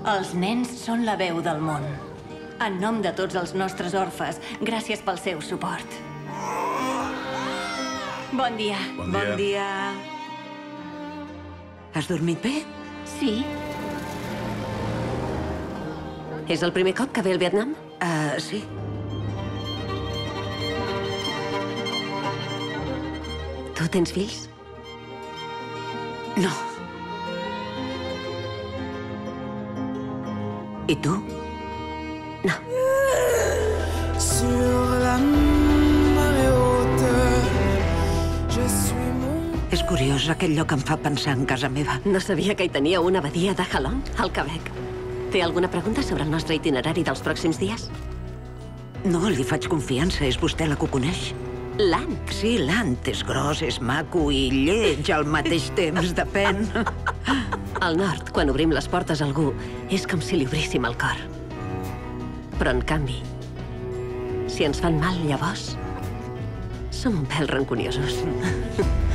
Els nens són la veu del món. En nom de tots els nostres orfes, gràcies pel seu suport. Bon dia. Bon dia. Has dormit bé? Sí. És el primer cop que ve al Vietnam? Sí. Tu tens fills? No. I tu? No. És curiós, aquest lloc em fa pensar en casa meva. No sabia que hi tenia una abadia de Halong, al Quebec. Té alguna pregunta sobre el nostre itinerari dels pròxims dies? No, li faig confiança, és vostè la que ho coneix. L'Ant. Sí, l'Ant és gros, és maco i lleig al mateix temps, depèn. Al nord, quan obrim les portes a algú, és com si li obríssim el cor. Però, en canvi, si ens fan mal llavors, som un pèl rancuniosos.